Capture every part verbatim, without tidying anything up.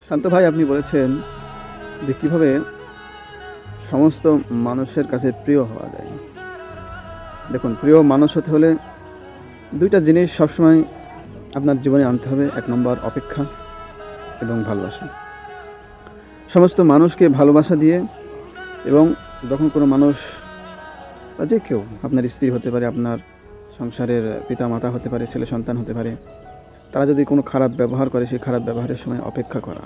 শান্ত ভাই, আপনি বলেছেন যে কিভাবে সমস্ত মানুষের কাছে প্রিয় হওয়া যায়। দেখুন, প্রিয় মানুষ হতে হলে দুইটা জিনিস সবসময় আপনার জীবনে আনতে হবে। এক নম্বর অপেক্ষা এবং ভালোবাসা। সমস্ত মানুষকে ভালোবাসা দিয়ে, এবং যখন কোনো মানুষ বা যে কেউ, আপনার স্ত্রী হতে পারে, আপনার সংসারের পিতা মাতা হতে পারে, ছেলে সন্তান হতে পারে, তারা যদি কোনো খারাপ ব্যবহার করে, সেই খারাপ ব্যবহারের সময় অপেক্ষা করা,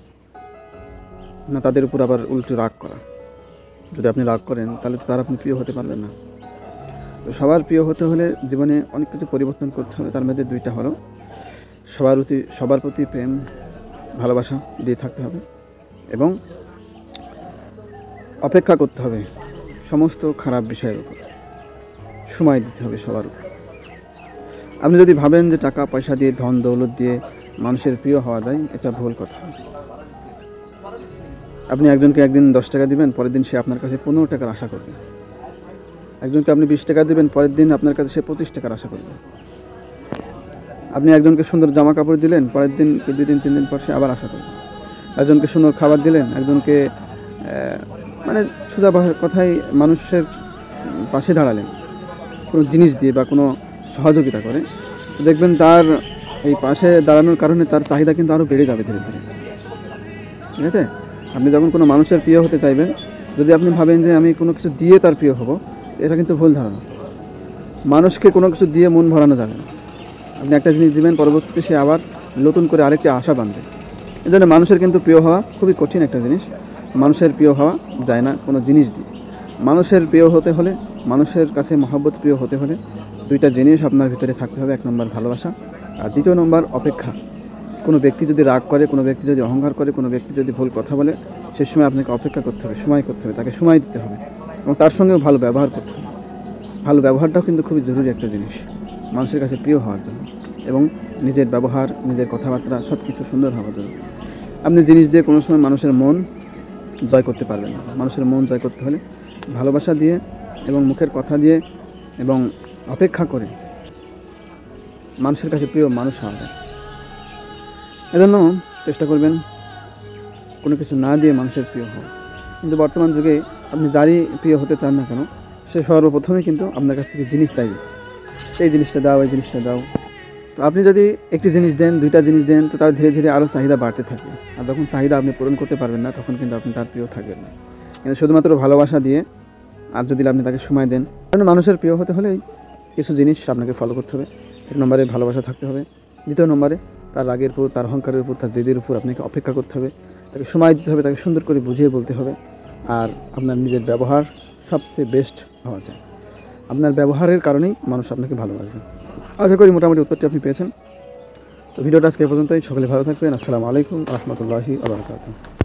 না তাদের উপর আবার উল্টো রাগ করা। যদি আপনি রাগ করেন তাহলে তো তার আপনি প্রিয় হতে পারবেন না। তো সবার প্রিয় হতে হলে জীবনে অনেক কিছু পরিবর্তন করতে হবে। তার মধ্যে দুইটা হলো সবার প্রতি সবার প্রতি প্রেম ভালোবাসা দিয়ে থাকতে হবে, এবং অপেক্ষা করতে হবে সমস্ত খারাপ বিষয়ের উপর, সময় দিতে হবে সবার উপর। আপনি যদি ভাবেন যে টাকা পয়সা দিয়ে, ধন দৌলত দিয়ে মানুষের প্রিয় হওয়া যায়, এটা ভুল কথা। আপনি একজনকে একদিন দশ টাকা দিবেন, পরের দিন সে আপনার কাছে পনেরো টাকার আশা করবে। একজনকে আপনি বিশ টাকা দিবেন, পরের দিন আপনার কাছে সে পঁচিশ টাকার আশা করবে। আপনি একজনকে সুন্দর জামা কাপড় দিলেন, পরের দিন দুই দিন তিন দিন পর সে আবার আশা করবে। একজনকে সুন্দর খাবার দিলেন, একজনকে মানে সোজা কথায় মানুষের পাশে দাঁড়ালেন কোনো জিনিস দিয়ে বা কোনো সহযোগিতা করে, দেখবেন তার এই পাশে দাঁড়ানোর কারণে তার চাহিদা কিন্তু আরও বেড়ে যাবে ধীরে ধীরে। ঠিক আছে? আপনি যখন কোনো মানুষের প্রিয় হতে চাইবেন, যদি আপনি ভাবেন যে আমি কোনো কিছু দিয়ে তার প্রিয় হব, এটা কিন্তু ভুল ধারণা। মানুষকে কোনো কিছু দিয়ে মন ভরানো যাবে না। আপনি একটা জিনিস দিবেন, পরবর্তীতে সে আবার নতুন করে আরেকটি আশা বাঁধবে। এই জন্য মানুষের কিন্তু প্রিয় হওয়া খুবই কঠিন একটা জিনিস। মানুষের প্রিয় হওয়া যায় না কোনো জিনিস দিয়ে। মানুষের প্রিয় হতে হলে, মানুষের কাছে মহব্বত প্রিয় হতে হলে দুইটা জিনিস আপনার ভিতরে থাকতে হবে। এক নম্বর ভালোবাসা, আর দ্বিতীয় নম্বর অপেক্ষা। কোনো ব্যক্তি যদি রাগ করে, কোনো ব্যক্তি যদি অহংকার করে, কোনো ব্যক্তি যদি ভুল কথা বলে, সে সময় আপনাকে অপেক্ষা করতে হবে, সময় করতে হবে, তাকে সময় দিতে হবে, এবং তার সঙ্গেও ভালো ব্যবহার করতে হবে। ভালো ব্যবহারটাও কিন্তু খুবই জরুরি একটা জিনিস মানুষের কাছে প্রিয় হওয়ার জন্য, এবং নিজের ব্যবহার, নিজের কথাবার্তা সব কিছু সুন্দর হওয়ার জন্য। আপনি জিনিস দিয়ে কোনো সময় মানুষের মন জয় করতে পারবেন না। মানুষের মন জয় করতে হলে ভালোবাসা দিয়ে, এবং মুখের কথা দিয়ে, এবং অপেক্ষা করে মানুষের কাছে প্রিয় মানুষ হওয়া যায়। এজন্য চেষ্টা করবেন কোনো কিছু না দিয়ে মানুষের প্রিয় হওয়া। কিন্তু বর্তমান যুগে আপনি যারই প্রিয় হতে চান না কেন, সে সর্বপ্রথমে কিন্তু আপনার কাছ থেকে জিনিস চাইবে। এই জিনিসটা দাও, এই জিনিসটা দাও। তো আপনি যদি একটি জিনিস দেন, দুইটা জিনিস দেন, তো তার ধীরে ধীরে আরও চাহিদা বাড়তে থাকবে। আর যখন চাহিদা আপনি পূরণ করতে পারবেন না, তখন কিন্তু আপনি তার প্রিয় থাকবেন না। কিন্তু শুধুমাত্র ভালোবাসা দিয়ে, আর যদি আপনি তাকে সময় দেন, কারণ মানুষের প্রিয় হতে হলে কিছু জিনিস আপনাকে ফলো করতে হবে। এক নম্বরে ভালোবাসা থাকতে হবে। দ্বিতীয় নম্বরে তার রাগের উপর, তার অহংকারের উপর, তার জেদের উপর আপনাকে অপেক্ষা করতে হবে, তাকে সময় দিতে হবে, তাকে সুন্দর করে বুঝিয়ে বলতে হবে। আর আপনার নিজের ব্যবহার সবচেয়ে বেস্ট হওয়া যায়। আপনার ব্যবহারের কারণেই মানুষ আপনাকে ভালোবাসবে। আশা করি মোটামুটি উত্তরটি আপনি পেয়েছেন। তো ভিডিওটা আজকে পর্যন্তই। সকলে ভালো থাকবেন। আসসালামু আলাইকুম রহমতুল্লাহি ওয়া বারাকাতুহু।